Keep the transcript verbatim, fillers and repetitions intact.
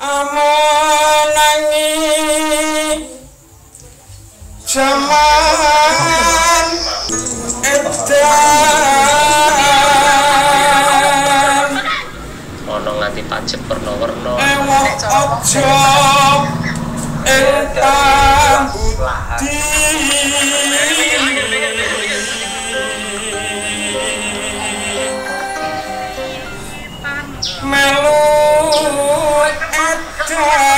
amonangi jaman edan ono nganti pajek warna-warna ewok ojo entan budi melu edan